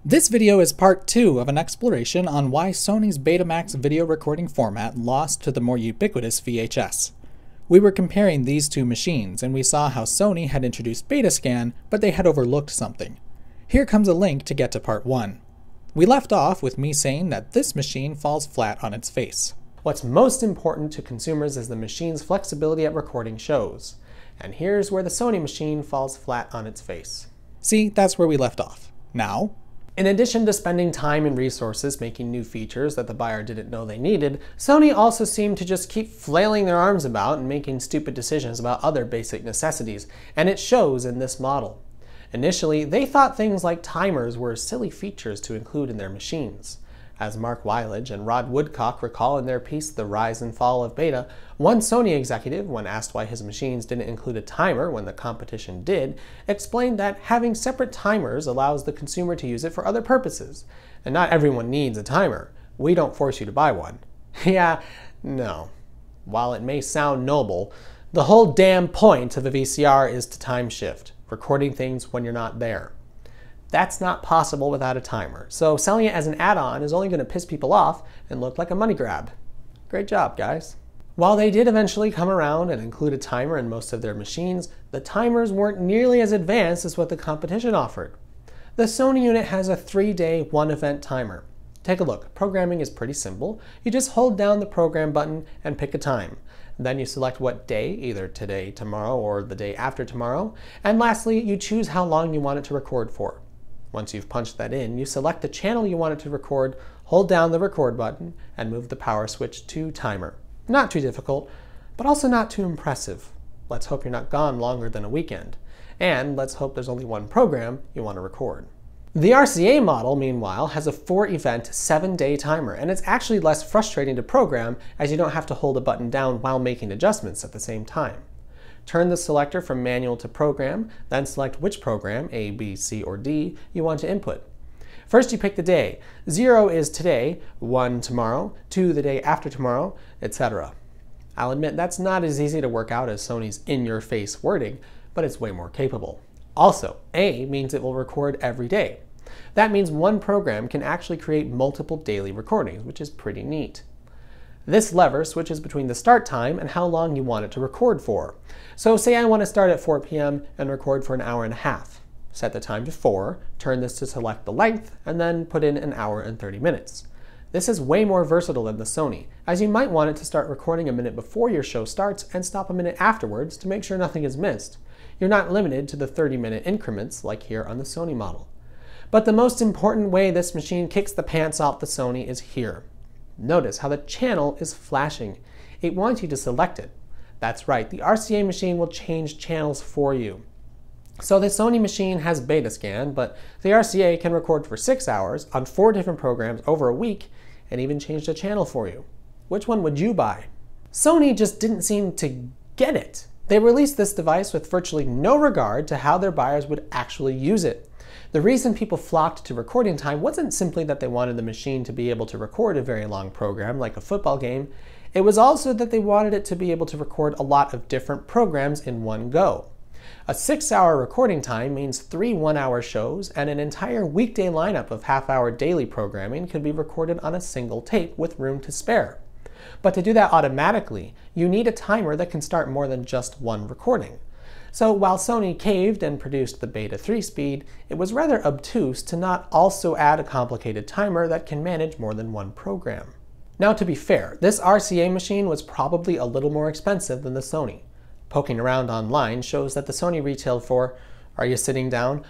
This video is part 2 of an exploration on why Sony's Betamax video recording format lost to the more ubiquitous VHS. We were comparing these two machines, and we saw how Sony had introduced Betascan, but they had overlooked something. Here comes a link to get to part 1. We left off with me saying that this machine falls flat on its face. What's most important to consumers is the machine's flexibility at recording shows. And here's where the Sony machine falls flat on its face. See, that's where we left off. Now, in addition to spending time and resources making new features that the buyer didn't know they needed, Sony also seemed to just keep flailing their arms about and making stupid decisions about other basic necessities, and it shows in this model. Initially, they thought things like timers were silly features to include in their machines. As Mark Weiledge and Rod Woodcock recall in their piece The Rise and Fall of Beta, one Sony executive, when asked why his machines didn't include a timer when the competition did, explained that having separate timers allows the consumer to use it for other purposes. And not everyone needs a timer. We don't force you to buy one. Yeah, no. While it may sound noble, the whole damn point of a VCR is to time shift, recording things when you're not there. That's not possible without a timer, so selling it as an add-on is only going to piss people off and look like a money grab. Great job, guys. While they did eventually come around and include a timer in most of their machines, the timers weren't nearly as advanced as what the competition offered. The Sony unit has a 3-day, 1-event timer. Take a look. Programming is pretty simple. You just hold down the program button and pick a time. Then you select what day, either today, tomorrow, or the day after tomorrow. And lastly, you choose how long you want it to record for. Once you've punched that in, you select the channel you want it to record, hold down the record button, and move the power switch to timer. Not too difficult, but also not too impressive. Let's hope you're not gone longer than a weekend. And let's hope there's only one program you want to record. The RCA model, meanwhile, has a 4-event, 7-day timer, and it's actually less frustrating to program as you don't have to hold a button down while making adjustments at the same time. Turn the selector from manual to program, then select which program, A, B, C, or D, you want to input. First you pick the day. 0 is today, 1 tomorrow, 2 the day after tomorrow, etc. I'll admit that's not as easy to work out as Sony's in-your-face wording, but it's way more capable. Also, A means it will record every day. That means one program can actually create multiple daily recordings, which is pretty neat. This lever switches between the start time and how long you want it to record for. So say I want to start at 4 p.m. and record for an hour and a half. Set the time to 4, turn this to select the length, and then put in an hour and 30 minutes. This is way more versatile than the Sony, as you might want it to start recording a minute before your show starts and stop a minute afterwards to make sure nothing is missed. You're not limited to the 30-minute increments like here on the Sony model. But the most important way this machine kicks the pants off the Sony is here. Notice how the channel is flashing. It wants you to select it. That's right, the RCA machine will change channels for you. So the Sony machine has Betascan, but the RCA can record for 6 hours on 4 different programs over a week and even change the channel for you. Which one would you buy? Sony just didn't seem to get it. They released this device with virtually no regard to how their buyers would actually use it. The reason people flocked to recording time wasn't simply that they wanted the machine to be able to record a very long program like a football game. It was also that they wanted it to be able to record a lot of different programs in one go. A 6-hour recording time means 3 one-hour shows, and an entire weekday lineup of half-hour daily programming could be recorded on a single tape with room to spare. But to do that automatically, you need a timer that can start more than just one recording. So while Sony caved and produced the Beta 3 speed, it was rather obtuse to not also add a complicated timer that can manage more than one program. Now to be fair, this RCA machine was probably a little more expensive than the Sony. Poking around online shows that the Sony retailed for, are you sitting down,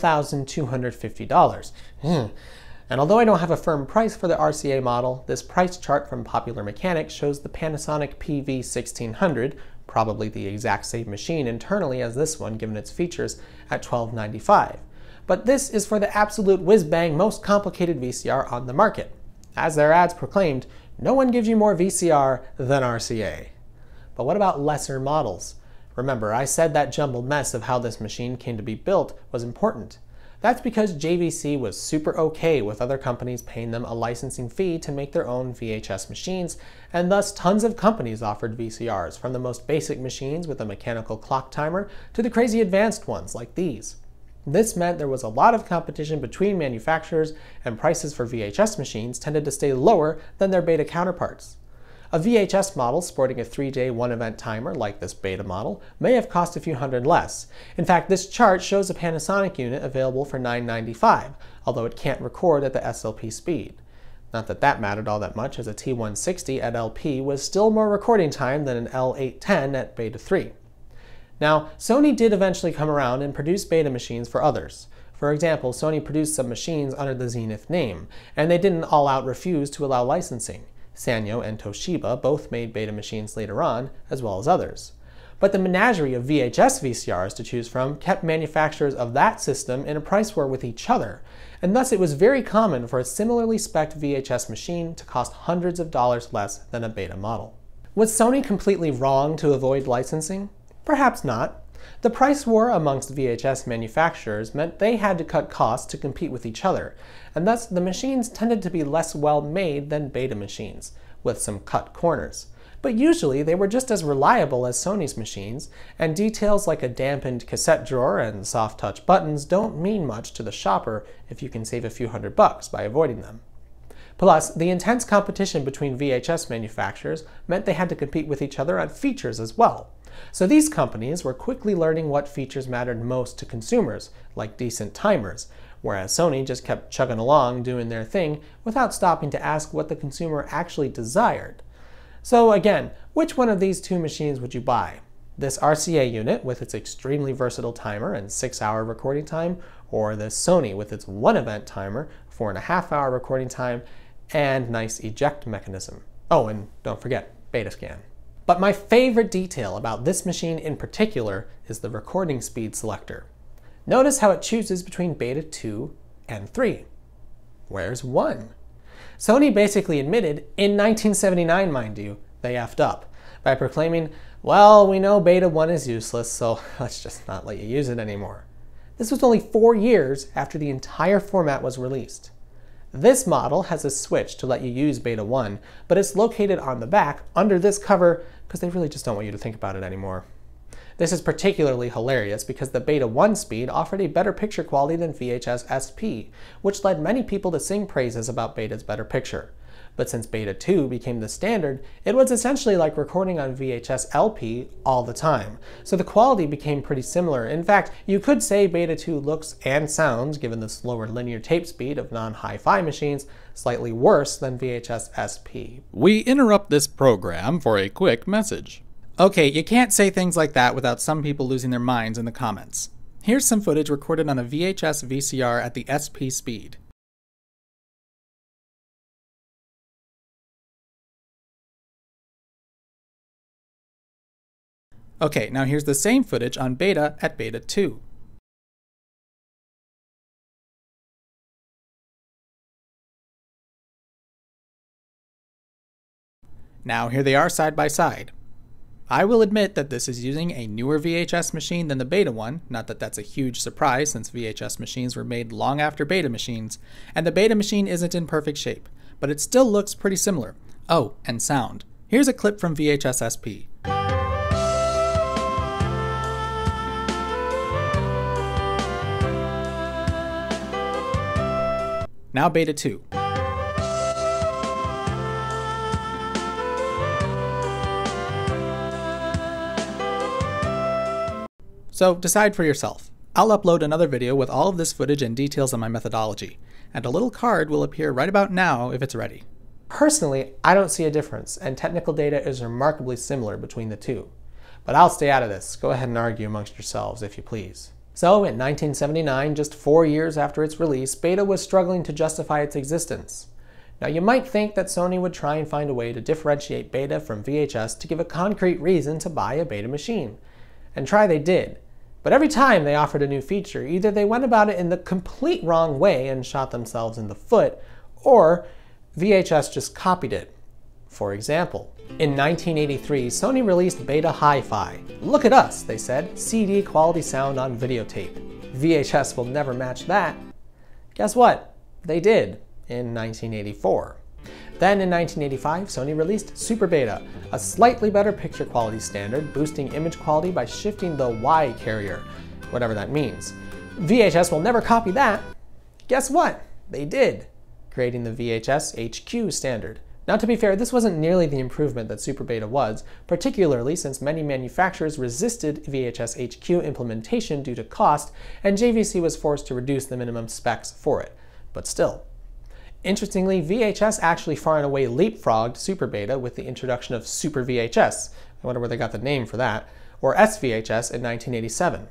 $1,250. And although I don't have a firm price for the RCA model, this price chart from Popular Mechanics shows the Panasonic PV1600, probably the exact same machine internally as this one given its features, at $1,295. But this is for the absolute whiz-bang most complicated VCR on the market. As their ads proclaimed, no one gives you more VCR than RCA. But what about lesser models? Remember, I said that jumbled mess of how this machine came to be built was important. That's because JVC was super okay with other companies paying them a licensing fee to make their own VHS machines, and thus tons of companies offered VCRs, from the most basic machines with a mechanical clock timer to the crazy advanced ones like these. This meant there was a lot of competition between manufacturers, and prices for VHS machines tended to stay lower than their Beta counterparts. A VHS model sporting a 3-day one-event timer like this Beta model may have cost a few hundred less. In fact, this chart shows a Panasonic unit available for $995, although it can't record at the SLP speed. Not that that mattered all that much, as a T160 at LP was still more recording time than an L810 at Beta 3. Now, Sony did eventually come around and produce Beta machines for others. For example, Sony produced some machines under the Zenith name, and they didn't all-out refuse to allow licensing. Sanyo and Toshiba both made Beta machines later on, as well as others. But the menagerie of VHS VCRs to choose from kept manufacturers of that system in a price war with each other, and thus it was very common for a similarly spec'd VHS machine to cost hundreds of dollars less than a Beta model. Was Sony completely wrong to avoid licensing? Perhaps not. The price war amongst VHS manufacturers meant they had to cut costs to compete with each other, and thus the machines tended to be less well made than Beta machines, with some cut corners. But usually they were just as reliable as Sony's machines, and details like a dampened cassette drawer and soft touch buttons don't mean much to the shopper if you can save a few $100 by avoiding them. Plus, the intense competition between VHS manufacturers meant they had to compete with each other on features as well. So these companies were quickly learning what features mattered most to consumers, like decent timers, whereas Sony just kept chugging along doing their thing without stopping to ask what the consumer actually desired. So again, which one of these two machines would you buy? This RCA unit with its extremely versatile timer and 6-hour recording time, or this Sony with its one-event timer, 4.5-hour recording time, and nice eject mechanism. Oh, and don't forget, Beta scan. But my favorite detail about this machine in particular is the recording speed selector. Notice how it chooses between Beta 2 and 3. Where's 1? Sony basically admitted, in 1979 mind you, they effed up by proclaiming, well, we know Beta 1 is useless, so let's just not let you use it anymore. This was only 4 years after the entire format was released. This model has a switch to let you use Beta 1, but it's located on the back under this cover because they really just don't want you to think about it anymore. This is particularly hilarious because the Beta 1 speed offered a better picture quality than VHS SP, which led many people to sing praises about Beta's better picture. But since Beta 2 became the standard, it was essentially like recording on VHS LP all the time, so the quality became pretty similar. In fact, you could say Beta 2 looks and sounds, given the slower linear tape speed of non-HiFi machines, slightly worse than VHS SP. We interrupt this program for a quick message. Okay, you can't say things like that without some people losing their minds in the comments. Here's some footage recorded on a VHS VCR at the SP speed. Okay, now here's the same footage on Beta at Beta 2. Now here they are side by side. I will admit that this is using a newer VHS machine than the Beta one, not that that's a huge surprise since VHS machines were made long after Beta machines, and the Beta machine isn't in perfect shape, but it still looks pretty similar. Oh, and sound. Here's a clip from VHS SP. Now Beta 2. So decide for yourself. I'll upload another video with all of this footage and details on my methodology, and a little card will appear right about now if it's ready. Personally, I don't see a difference, and technical data is remarkably similar between the two. But I'll stay out of this. Go ahead and argue amongst yourselves, if you please. So, in 1979, just 4 years after its release, Beta was struggling to justify its existence. Now, you might think that Sony would try and find a way to differentiate Beta from VHS to give a concrete reason to buy a Beta machine. And try they did. But every time they offered a new feature, either they went about it in the complete wrong way and shot themselves in the foot, or VHS just copied it. For example, in 1983, Sony released Beta HiFi. Look at us, they said, CD quality sound on videotape. VHS will never match that. Guess what? They did in 1984. Then in 1985, Sony released SuperBeta, a slightly better picture quality standard, boosting image quality by shifting the Y carrier, whatever that means. VHS will never copy that. Guess what? They did, creating the VHS HQ standard. Now, to be fair, this wasn't nearly the improvement that SuperBeta was, particularly since many manufacturers resisted VHS HQ implementation due to cost, and JVC was forced to reduce the minimum specs for it. But still. Interestingly, VHS actually far and away leapfrogged SuperBeta with the introduction of Super VHS, I wonder where they got the name for that, or SVHS in 1987.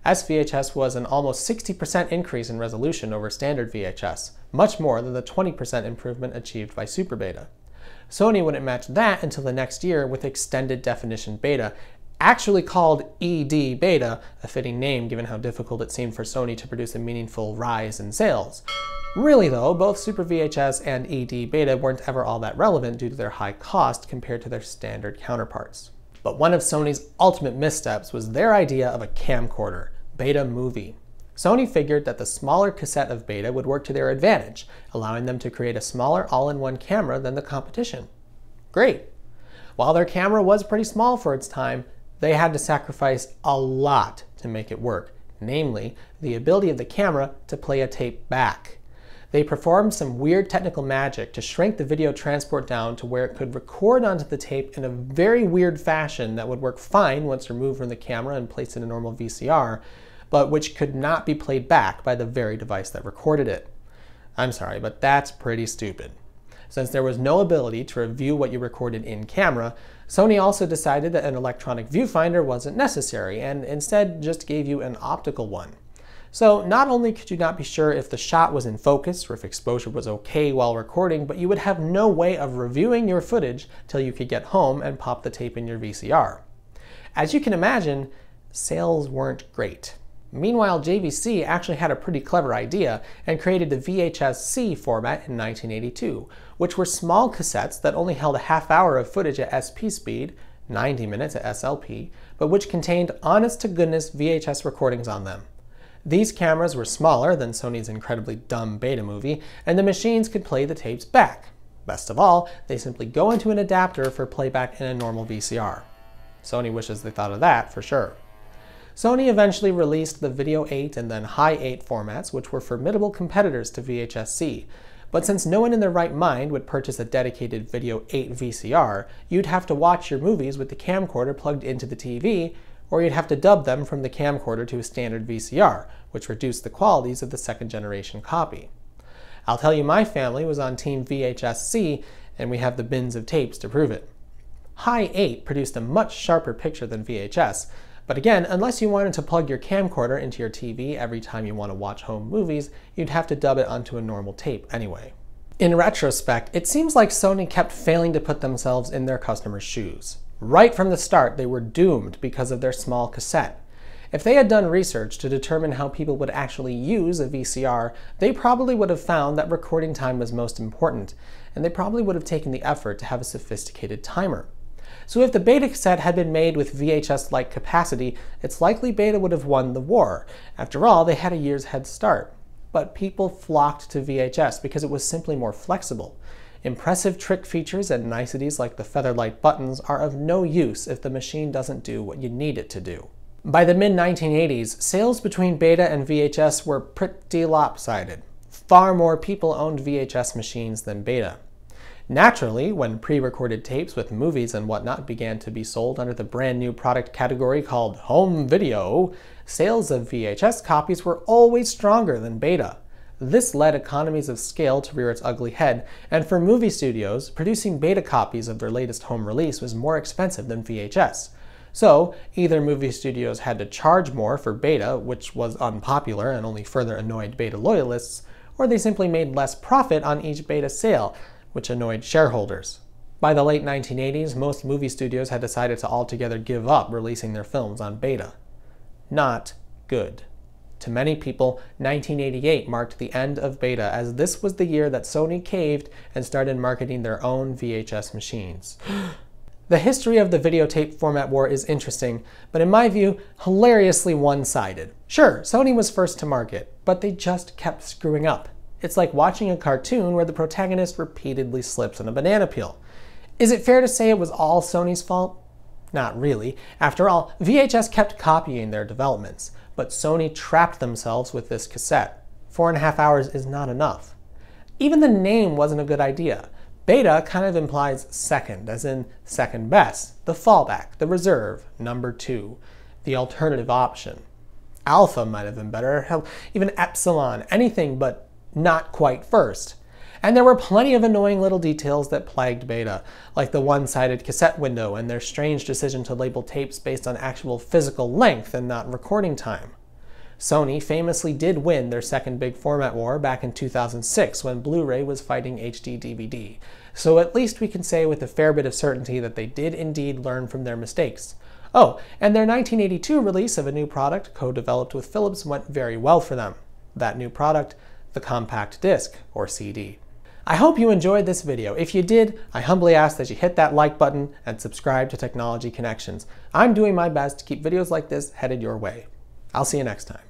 SVHS was an almost 60% increase in resolution over standard VHS, much more than the 20% improvement achieved by SuperBeta. Sony wouldn't match that until the next year with extended definition beta, actually called ED Beta, a fitting name given how difficult it seemed for Sony to produce a meaningful rise in sales. Really though, both Super VHS and ED Beta weren't ever all that relevant due to their high cost compared to their standard counterparts. But one of Sony's ultimate missteps was their idea of a camcorder, BetaMovie. Sony figured that the smaller cassette of Beta would work to their advantage, allowing them to create a smaller all-in-one camera than the competition. Great. While their camera was pretty small for its time, they had to sacrifice a lot to make it work, namely the ability of the camera to play a tape back. They performed some weird technical magic to shrink the video transport down to where it could record onto the tape in a very weird fashion that would work fine once removed from the camera and placed in a normal VCR, but which could not be played back by the very device that recorded it. I'm sorry, but that's pretty stupid. Since there was no ability to review what you recorded in camera, Sony also decided that an electronic viewfinder wasn't necessary and instead just gave you an optical one. So not only could you not be sure if the shot was in focus or if exposure was okay while recording, but you would have no way of reviewing your footage till you could get home and pop the tape in your VCR. As you can imagine, sales weren't great. Meanwhile, JVC actually had a pretty clever idea and created the Vhs C Format in 1982, which were small cassettes that only held a half hour of footage at SP speed, 90 minutes at SLP, but which contained honest-to-goodness VHS recordings on them. These cameras were smaller than Sony's incredibly dumb BetaMovie, and the machines could play the tapes back. Best of all, they simply go into an adapter for playback in a normal VCR. Sony wishes they thought of that for sure. Sony eventually released the Video 8 and then Hi 8 formats, which were formidable competitors to Vhs C. But since no one in their right mind would purchase a dedicated Video 8 VCR, you'd have to watch your movies with the camcorder plugged into the TV, or you'd have to dub them from the camcorder to a standard VCR, which reduced the qualities of the second generation copy. I'll tell you, my family was on Team Vhs C, and we have the bins of tapes to prove it. Hi 8 produced a much sharper picture than VHS, but again, unless you wanted to plug your camcorder into your TV every time you want to watch home movies, you'd have to dub it onto a normal tape anyway. In retrospect, it seems like Sony kept failing to put themselves in their customers' shoes. Right from the start, they were doomed because of their small cassette. If they had done research to determine how people would actually use a VCR, they probably would have found that recording time was most important, and they probably would have taken the effort to have a sophisticated timer. So if the Beta cassette had been made with VHS-like capacity, it's likely Beta would have won the war. After all, they had a year's head start. But people flocked to VHS because it was simply more flexible. Impressive trick features and niceties like the featherlight buttons are of no use if the machine doesn't do what you need it to do. By the mid-1980s, sales between Beta and VHS were pretty lopsided. Far more people owned VHS machines than Beta. Naturally, when pre-recorded tapes with movies and whatnot began to be sold under the brand new product category called home video, sales of VHS copies were always stronger than Beta. This led economies of scale to rear its ugly head, and for movie studios, producing Beta copies of their latest home release was more expensive than VHS. So, either movie studios had to charge more for Beta, which was unpopular and only further annoyed Beta loyalists, or they simply made less profit on each Beta sale, which annoyed shareholders. By the late 1980s, most movie studios had decided to altogether give up releasing their films on Beta. Not good. To many people, 1988 marked the end of Beta, as this was the year that Sony caved and started marketing their own VHS machines. The history of the videotape format war is interesting, but in my view, hilariously one-sided. Sure, Sony was first to market, but they just kept screwing up. It's like watching a cartoon where the protagonist repeatedly slips on a banana peel. Is it fair to say it was all Sony's fault? Not really. After all, VHS kept copying their developments. but Sony trapped themselves with this cassette. 4.5 hours is not enough. Even the name wasn't a good idea. Beta kind of implies second, as in second best, the fallback, the reserve, number 2, the alternative option. Alpha might have been better, hell, even epsilon, anything but not quite first. And there were plenty of annoying little details that plagued Beta, like the one-sided cassette window and their strange decision to label tapes based on actual physical length and not recording time. Sony famously did win their second big format war back in 2006 when Blu-ray was fighting HD DVD, so at least we can say with a fair bit of certainty that they did indeed learn from their mistakes. Oh, and their 1982 release of a new product co-developed with Philips went very well for them. That new product, the compact disc, or CD. I hope you enjoyed this video. If you did, I humbly ask that you hit that like button and subscribe to Technology Connections. I'm doing my best to keep videos like this headed your way. I'll see you next time.